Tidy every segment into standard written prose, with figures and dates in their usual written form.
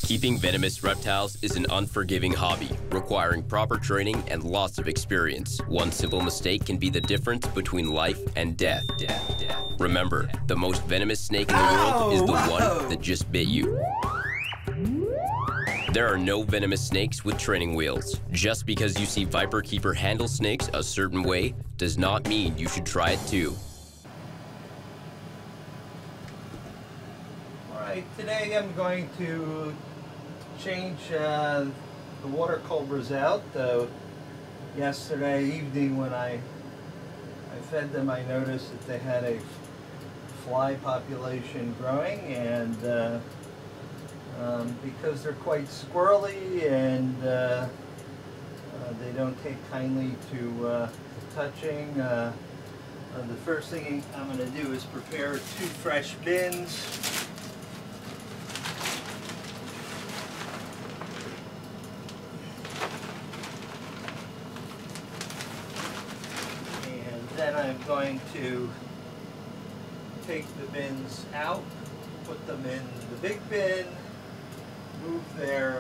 Keeping venomous reptiles is an unforgiving hobby, requiring proper training and lots of experience. One simple mistake can be the difference between life and death. Remember, the most venomous snake in the world is the one that just bit you. There are no venomous snakes with training wheels. Just because you see Viper Keeper handle snakes a certain way does not mean you should try it too. Alright, today I'm going to change the water cobras out. Yesterday evening when I fed them, I noticed that they had a fly population growing, and because they're quite squirrely and they don't take kindly to touching, the first thing I'm going to do is prepare 2 fresh bins. Then I'm going to take the bins out, put them in the big bin, move their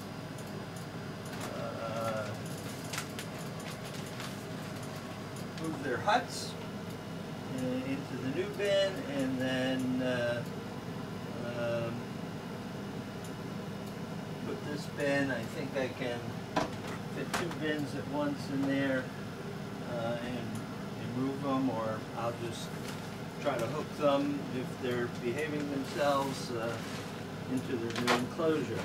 huts into the new bin, and then put this bin. I think I can fit 2 bins at once in there, and move them, or I'll just try to hook them if they're behaving themselves into their new enclosure.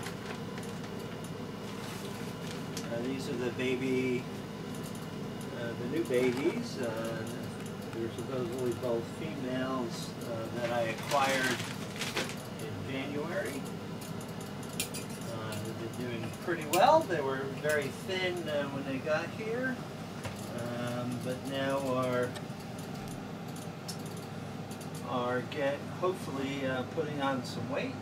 These are the new babies. They're supposedly both females that I acquired in January. They've been doing pretty well. They were very thin when they got here. But now are hopefully putting on some weight.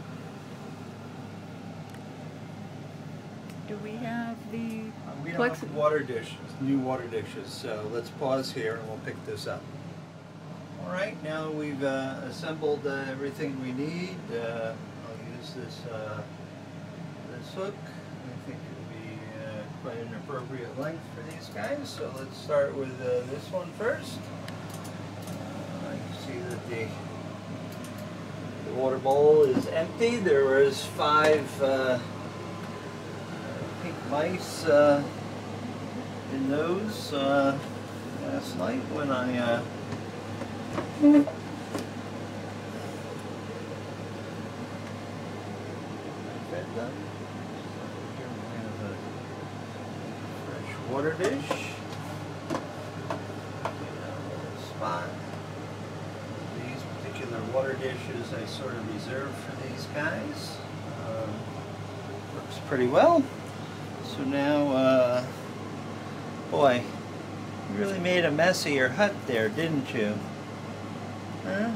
Do we have the we don't have water dishes, new water dishes, so let's pause here and we'll pick this up. All right, now we've assembled everything we need. I'll use this hook. I think quite an appropriate length for these guys. So let's start with this one first. You see that the water bowl is empty. There was 5 pink mice in those last night when I fed them. Water dish. Spot. These particular water dishes I sort of reserved for these guys. Works pretty well. So now, boy, you really made a mess of your hut there, didn't you? Huh?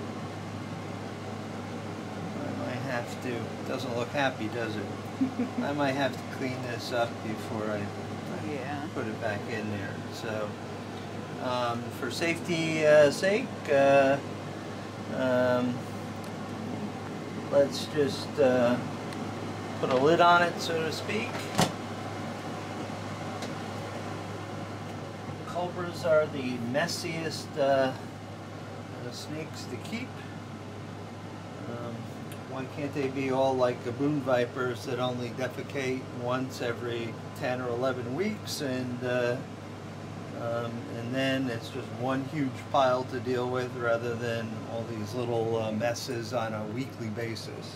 I might have to. Doesn't look happy, does it? I might have to clean this up before I put it back in there. So, for safety sake, let's just put a lid on it, so to speak. Cobras are the messiest snakes to keep. Why can't they be all like gaboon vipers that only defecate once every 10 or 11 weeks, and then it's just one huge pile to deal with, rather than all these little messes on a weekly basis?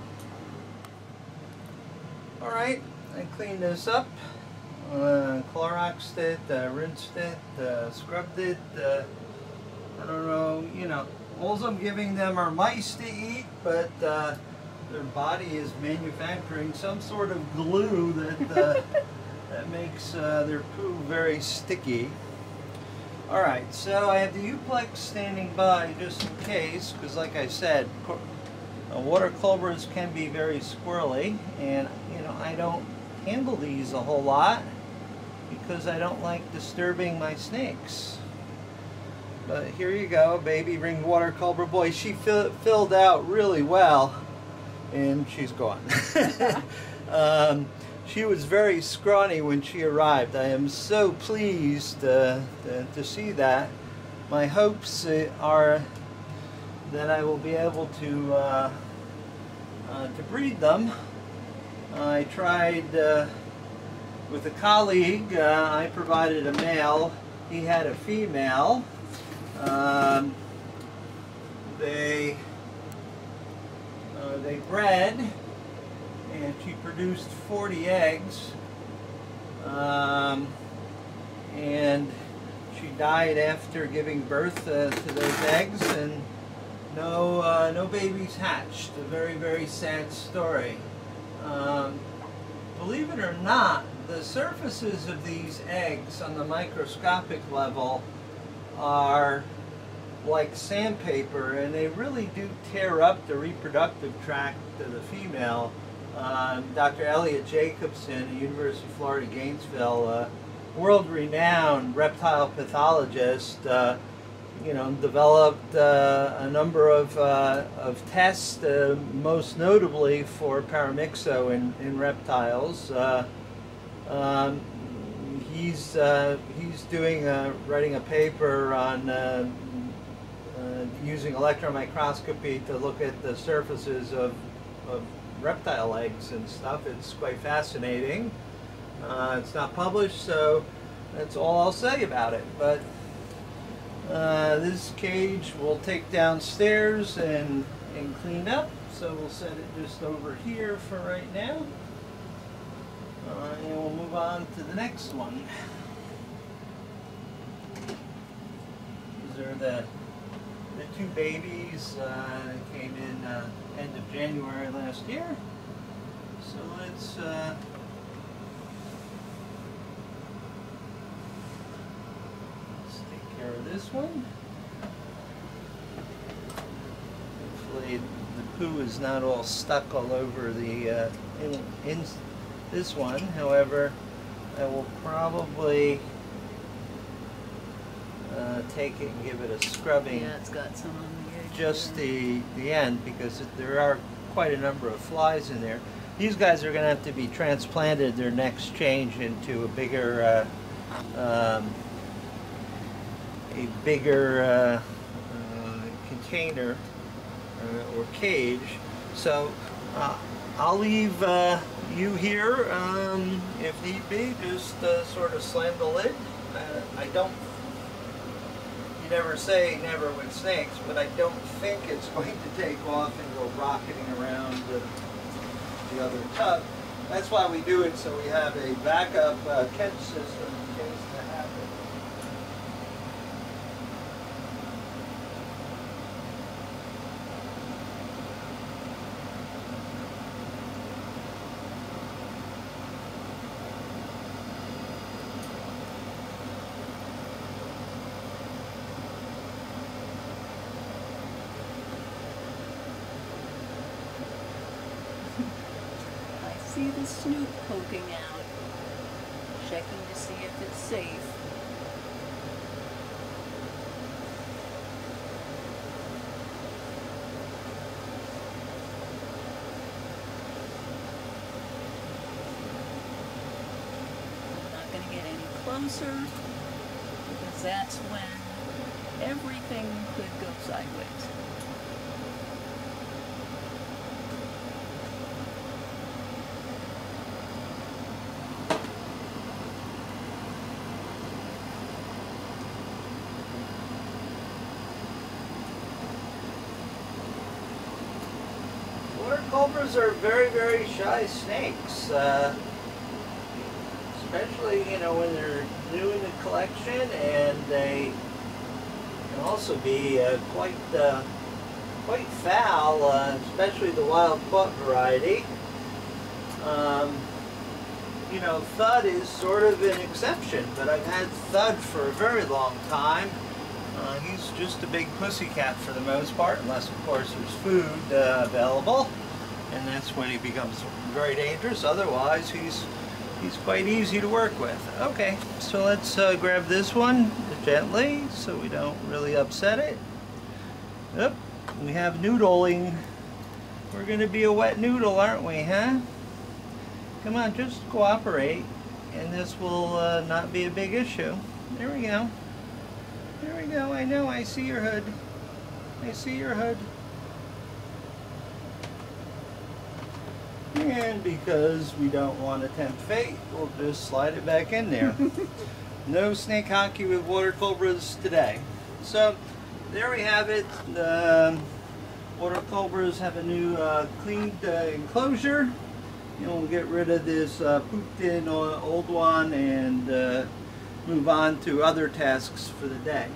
All right, I cleaned this up, Cloroxed it, rinsed it, scrubbed it. I don't know, you know, all I'm giving them are mice to eat, but their body is manufacturing some sort of glue that that makes their poo very sticky. Alright, so I have the Uplex standing by just in case, because like I said, water cobras can be very squirrely, and you know, I don't handle these a whole lot because I don't like disturbing my snakes. But here you go, baby ringed water cobra. Boy, she filled out really well. and she's gone. She was very scrawny when she arrived. I am so pleased to see that. My hopes are that I will be able to breed them. I tried with a colleague. I provided a male. He had a female. They bred, and she produced 40 eggs, and she died after giving birth to those eggs, and no babies hatched. A very, very sad story. Believe it or not, the surfaces of these eggs on the microscopic level are like sandpaper, and they really do tear up the reproductive tract of the female. Dr. Elliot Jacobson at University of Florida, Gainesville, world-renowned reptile pathologist, developed a number of tests, most notably for paramyxo in reptiles. He's writing a paper on using electron microscopy to look at the surfaces of reptile eggs and stuff. It's quite fascinating. It's not published, so that's all I'll say about it. But this cage we'll take downstairs and clean up, so we'll set it just over here for right now, and we'll move on to the next one. These are the two babies that came in end of January last year. So let's take care of this one. Hopefully the poo is not all stuck all over the in this one. However, I will probably take it and give it a scrubbing. Yeah, it's got some on the edge. Just the end, because there are quite a number of flies in there. These guys are going to have to be transplanted their next change into a bigger container or cage. So I'll leave you here if need be. Just sort of slam the lid. You never say never with snakes, but I don't think it's going to take off and go rocketing around the other tub. That's why we do it, so we have a backup catch system in case that happens. See the snoot poking out, checking to see if it's safe. I'm not going to get any closer, because that's when everything could go sideways. Water cobras are very, very shy snakes, especially when they're new in the collection, and they can also be quite foul, especially the wild caught variety. Thud is sort of an exception, but I've had Thud for a very long time. He's just a big pussycat for the most part, unless of course there's food available, and that's when he becomes very dangerous. Otherwise, he's quite easy to work with. Okay, so let's grab this one gently so we don't really upset it. Yep, we have noodling We're gonna be a wet noodle, aren't we, huh? Come on, just cooperate, and this will not be a big issue. There we go. There we go. I know, I see your hood. I see your hood. And because we don't want to tempt fate, we'll just slide it back in there. No snake hockey with water cobras today. So there we have it. Water cobras have a new cleaned enclosure. And we'll get rid of this pooped in old one and move on to other tasks for the day.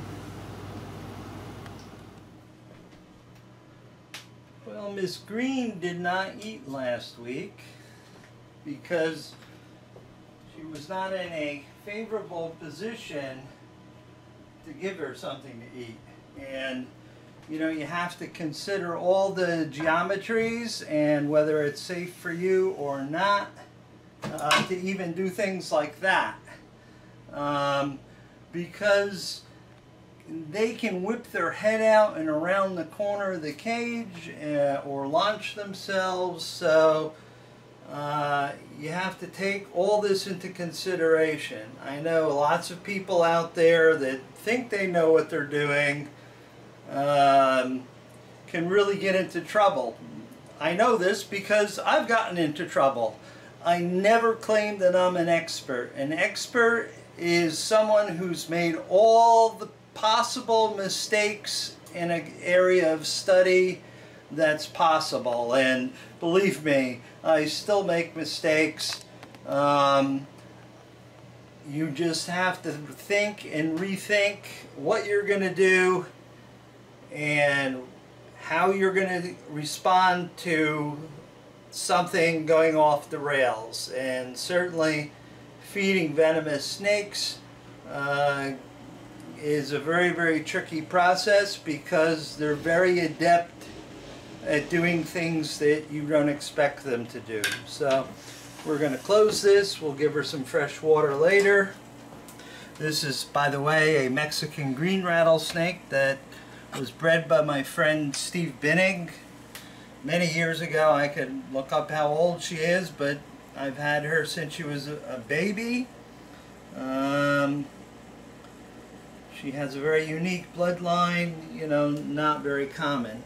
Well, Miss Green did not eat last week because she was not in a favorable position to give her something to eat. And you know, you have to consider all the geometries and whether it's safe for you or not to even do things like that. Because they can whip their head out and around the corner of the cage or launch themselves. So you have to take all this into consideration. I know lots of people out there that think they know what they're doing can really get into trouble. I know this because I've gotten into trouble. I never claim that I'm an expert. An expert is someone who's made all the possible mistakes in an area of study that's possible. And believe me, I still make mistakes. You just have to think and rethink what you're going to do and how you're going to respond to something going off the rails. And certainly feeding venomous snakes is a very, very tricky process because they're very adept at doing things that you don't expect them to do. So we're going to close this. We'll give her some fresh water later. This is, by the way, a Mexican green rattlesnake that was bred by my friend Steve Binnig many years ago. I could look up how old she is, but I've had her since she was a baby. She has a very unique bloodline, you know, not very common.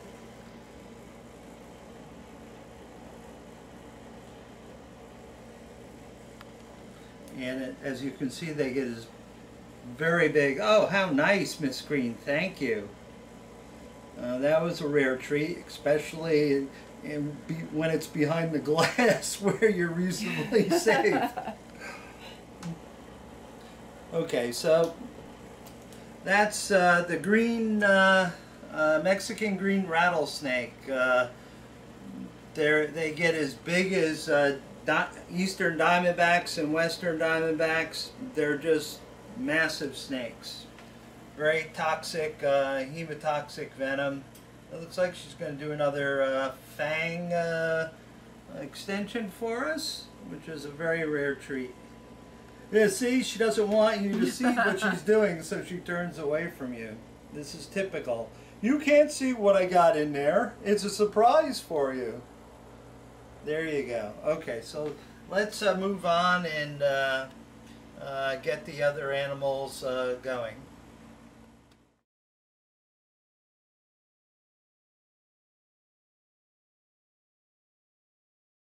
And as you can see, they get this very big. Oh, how nice, Miss Green. Thank you. That was a rare treat, especially when it's behind the glass where you're reasonably safe. Okay, so that's the green Mexican green rattlesnake. They get as big as Eastern Diamondbacks and Western Diamondbacks. They're just massive snakes. Very toxic, hemotoxic venom. It looks like she's going to do another fang extension for us, which is a very rare treat. Yeah, see, she doesn't want you to see what she's doing, so she turns away from you. This is typical. You can't see what I got in there. It's a surprise for you. There you go. Okay, so let's move on and get the other animals going.